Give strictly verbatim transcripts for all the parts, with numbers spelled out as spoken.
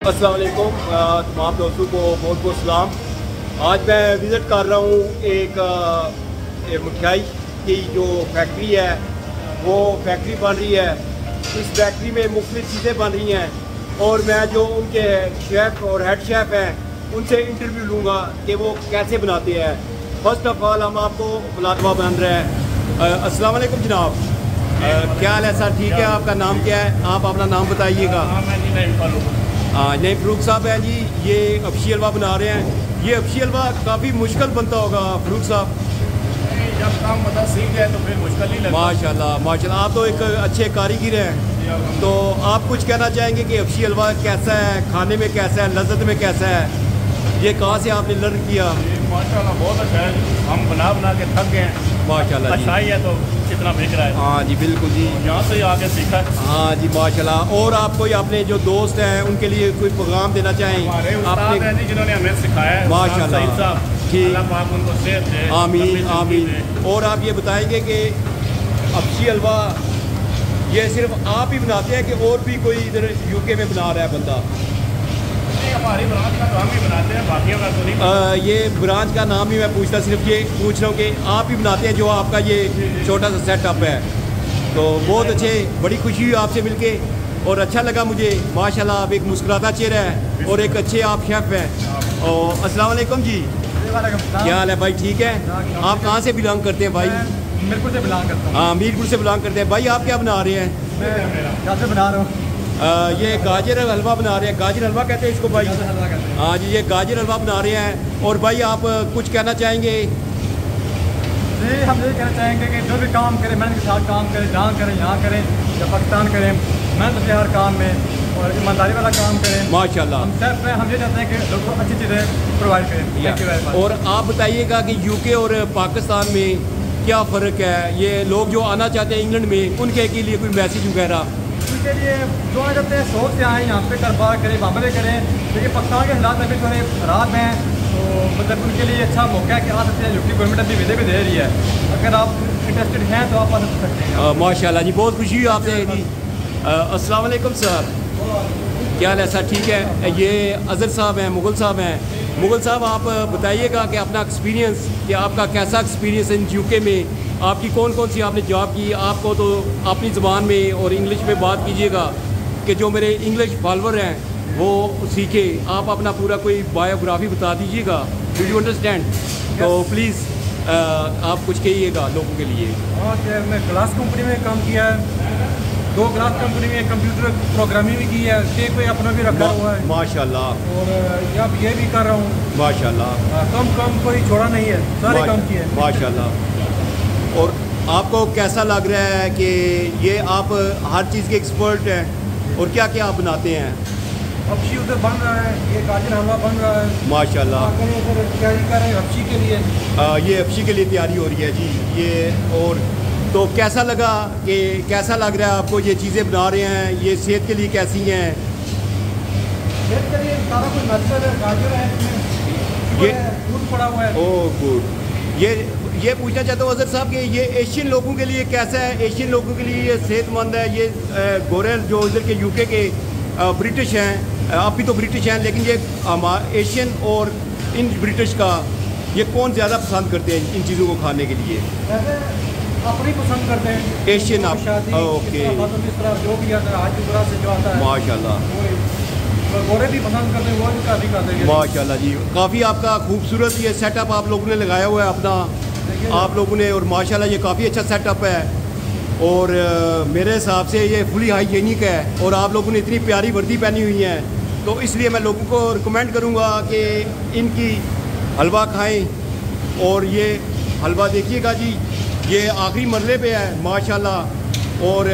अस्सलाम वालेकुम, तमाम दोस्तों को बहुत बहुत सलाम। आज मैं विज़िट कर रहा हूँ एक, एक मिठाई की जो फैक्ट्री है, वो फैक्ट्री बन रही है। इस फैक्ट्री में मुख्तलिफ चीज़ें बन रही हैं और मैं जो उनके शेफ़ और हेड शेफ़ हैं उनसे इंटरव्यू लूँगा कि वो कैसे बनाते हैं। फर्स्ट ऑफ ऑल हम आपको मुलातवा बन रहे हैं। अस्सलाम वालेकुम जनाब, क्या हाल है सर? ठीक है, आपका नाम क्या है? आप अपना नाम बताइएगा। हाँ, नहीं फरूक साहब है जी, ये अफशी हलवा बना रहे हैं। ये अफशी हलवा काफ़ी मुश्किल बनता होगा फरूक साहब? जब काम पता सीख जाए तो फिर मुश्किल नहीं लगता। माशाल्लाह माशाल्लाह, आप तो एक अच्छे कारीगर हैं। तो आप कुछ कहना चाहेंगे कि अफशी हलवा कैसा है, खाने में कैसा है, लज्जत में कैसा है? ये कहाँ से आपने लर्न किया? माशाल्लाह बहुत अच्छा है, हम बना बना के थक गए हैं। माशाल्लाह अच्छा ही है तो कितना बिक रहा है। हाँ जी बिल्कुल जी, यहाँ से आके सीखा। हाँ जी माशाल्लाह। और आप कोई अपने जो दोस्त हैं उनके लिए कोई पैगाम देना चाहें? हमारे आपने उस्ताद हैं जी जिन्होंने हमें सिखाया है, माशाल्लाह। सईद साहब, ठीक। अल्लाह पाक उनको सेहत दे, आमीन लंबी ज़िंदगी आमीन। दे। और आप ये बताएंगे कि अफशी हलवा ये सिर्फ आप ही बनाते हैं कि और भी कोई इधर यूके में बना रहा है बंदा? हमारी ब्रांच का तो हम ही बनाते हैं, बाकियों का तो नहीं। आ, ये ब्रांच का नाम ही मैं पूछता, सिर्फ ये पूछ रहा हूँ कि आप ही बनाते हैं जो आपका ये छोटा सा सेटअप है। तो बहुत अच्छे, बड़ी खुशी हुई आपसे मिलके और अच्छा लगा मुझे। माशाल्लाह आप एक मुस्कुराता चेहरा है और एक अच्छे आप शेफ़ हैं। और अस्सलाम वालेकुम जी, क्या हाल है भाई? ठीक है। आप कहाँ से बिलोंग करते हैं भाई? मीरपुर से बिलोंग करता हूँ। हाँ, मीरपुर से बिलोंग करते हैं। भाई आप क्या बना रहे हैं? मैं क्या से बना रहा हूँ? आ, ये गाजर हलवा बना रहे हैं। गाजर हलवा कहते हैं इसको भाई? हलवा कहते हैं। हाँ जी, ये गाजर हलवा बना रहे हैं। और भाई आप कुछ कहना चाहेंगे? जी हम ये कहना चाहेंगे कि जो भी काम करें मेहनत के साथ काम करें, जहाँ करें यहाँ करें या पाकिस्तान करें, मेहनत से हर काम में और ईमानदारी वाला काम करें। माशाल्लाह। हम सिर्फ हम ये चाहते हैं कि लोगों को अच्छी चीज़ें प्रोवाइड करें। Thank you very much। और आप बताइएगा कि यूके और पाकिस्तान में क्या फ़र्क है? ये लोग जो आना चाहते हैं इंग्लैंड में, उनके के लिए कोई मैसेज वगैरह? उनके लिए जो आना चाहते हैं सोच से आएँ, यहाँ पे कारोबार करें, मामले करें। देखिए पाकिस्तान के हालात अभी थोड़े ख़राब हैं, तो मतलब उनके लिए अच्छा मौका है कि आ सकते हैं। यूके गवर्नमेंट अभी वीज़े भी दे रही है, अगर आप इंटरेस्टेड हैं तो आप आ सकते हैं। माशाल्लाह जी, बहुत खुशी हुई आपसे जी। अस्सलाम वालेकुम सर, क्या हाल है सर? ठीक है। ये अज़हर साहब हैं, मुगल साहब हैं। मुगल साहब आप बताइएगा कि अपना एक्सपीरियंस, कि आपका कैसा एक्सपीरियंस इन यूके में, आपकी कौन कौन सी आपने जॉब की? आपको तो अपनी ज़बान में और इंग्लिश में बात कीजिएगा कि जो मेरे इंग्लिश फॉलोअर हैं वो सीखे। आप अपना पूरा कोई बायोग्राफी बता दीजिएगा। Do you understand? तो प्लीज़ आप कुछ कहिएगा लोगों के लिए। हाँ सर, मैं ग्लास कंपनी में काम किया है, दो ग्लास कंपनी में कंप्यूटर प्रोग्रामिंग भी की है, केक पे अपना भी रखा हुआ है। माशाल्लाह। और अब ये भी कर रहा हूँ माशाल्लाह। कम कम कोई छोड़ा नहीं है, सारे काम किए हैं। माशाल्लाह। और आपको कैसा लग रहा है कि ये आप हर चीज़ के एक्सपर्ट हैं और क्या क्या आप बनाते हैं? अफशी उधर बन रहा है, ये गाजर हलवा बन रहा है। माशाल्लाह। तैयारी कर रहे हैं अफशी के लिए। आ, ये अफशी के लिए तैयारी हो रही है जी। ये और तो कैसा लगा कि कैसा लग रहा है आपको ये चीज़ें बना रहे हैं? ये सेहत के लिए कैसी हैं? सेहत के लिए सारा कुछ नेचुरल है, गाजर है इसमें, ये दूध पड़ा हुआ है। Oh good. ये ये पूछना चाहता हूँ अज़हर साहब कि ये एशियन लोगों के लिए कैसा है? एशियन लोगों के लिए ये सेहतमंद है? ये गोरे जो इधर के यूके के ब्रिटिश हैं, आप भी तो ब्रिटिश हैं, लेकिन ये एशियन और इन ब्रिटिश का ये कौन ज़्यादा पसंद करते हैं इन चीज़ों को खाने के लिए? अपनी पसंद करते हैं एशियन आप? ओके, जो भी आता है आज की तरह से जो आता है माशाल्लाह। गोरे भी पसंद करते हैं, वो भी काफ़ी करते हैं माशाल्लाह जी। काफ़ी आपका खूबसूरत ये सेटअप आप लोगों ने लगाया हुआ है अपना, आप लोगों ने, और माशाल्लाह ये काफ़ी अच्छा सेटअप है। और आ, मेरे हिसाब से ये फुली हाइजीनिक है और आप लोगों ने इतनी प्यारी वर्दी पहनी हुई है, तो इसलिए मैं लोगों को रिकमेंड करूँगा कि इनकी हलवा खाएं। और ये हलवा देखिएगा जी, ये आखिरी मरले पे है माशाल्लाह। और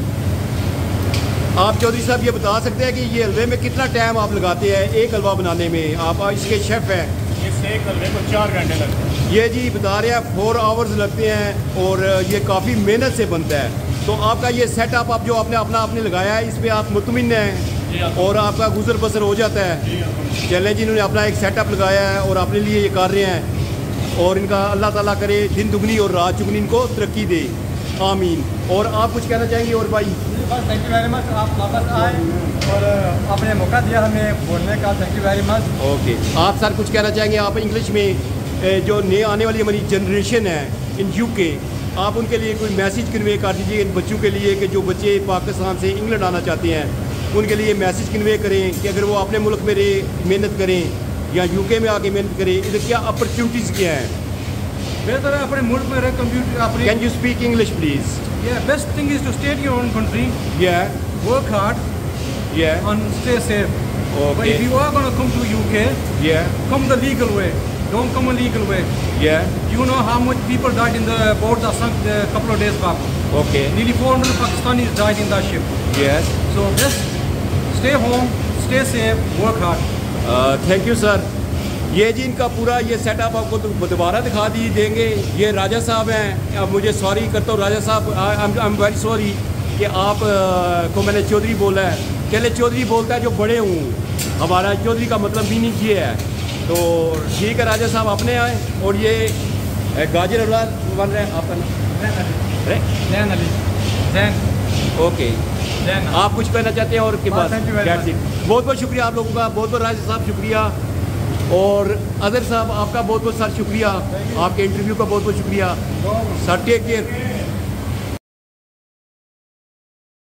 आप चौधरी साहब ये बता सकते हैं कि ये हलवे में कितना टाइम आप लगाते हैं एक हलवा बनाने में? आप इसके शेफ़ हैं। इस एक हलवे को चार घंटे लगते हैं। ये जी बता रहे हैं फोर आवर्स लगते हैं और ये काफ़ी मेहनत से बनता है। तो आपका ये सेटअप आप जो आपने अपना आपने लगाया है, इस पर आप मुतमिन हैं और आपका गुजर बसर हो जाता है? चलें जी, इन्होंने अपना एक सेटअप लगाया है और अपने लिए ये कर रहे हैं और इनका अल्लाह ताला करे दिन दुगनी और रात चुगनी इनको तरक्की दे, आमीन। और आप कुछ कहना चाहेंगे और भाई? बस थैंक यू वेरी मच, आप वापस आए और आपने मौका दिया हमें बोलने का, thank you very much. Okay, आप सर कुछ कहना चाहेंगे आप इंग्लिश में, जो नए आने वाली हमारी जनरेशन है इन यूके, आप उनके लिए कोई मैसेज कन्वे कर दीजिए इन बच्चों के लिए कि जो बच्चे पाकिस्तान से इंग्लैंड आना चाहते हैं, उनके लिए मैसेज कन्वे करें कि अगर वो अपने मुल्क में रहे मेहनत करें या यूके में आके मेहनत करें, इधर क्या अपॉर्चुनिटीज़ क्या हैं? बेहतर है अपने मुल्क में रहे कंप्यूटर अपने। Can you speak English please? Yeah, best thing is to stay in your own country. Yeah. Work hard. Yeah. And stay safe. Okay. But if you are going to come to U K, Yeah. come the legal way. Don't come a legal way. Yeah. You know how much people died in the boat that sunk a couple of days back. Okay. Nearly four hundred Pakistanis died in that ship. Yes. So just stay home, stay safe, work hard. Thank you sir. ये जी इनका पूरा ये setup आपको तो दोबारा दिखा दी देंगे। ये राजा साहब हैं, अब मुझे सॉरी करता हूँ राजा साहब, आई एम वेरी सॉरी कि आप uh, को मैंने चौधरी बोला है। चले चौधरी बोलता है जो बड़े हूँ, हमारा चौधरी का मतलब मीनिंग ये है। तो ठीक है राजा साहब अपने आए। और ये गाजर अवलाद बन रहे हैं, आपका नाम जैन अली। जैन। ओके, आप कुछ कहना चाहते हैं और के बाद? बहुत बहुत शुक्रिया आप लोगों का, बहुत बहुत राजा साहब शुक्रिया, और अजहर साहब आपका बहुत बहुत सर शुक्रिया, आपके इंटरव्यू का बहुत बहुत शुक्रिया सर। Take care.